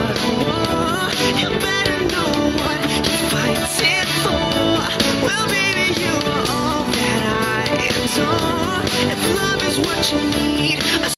start a war, you better know what you're fighting for. Well, baby, you are all that I adore. If love is what you need,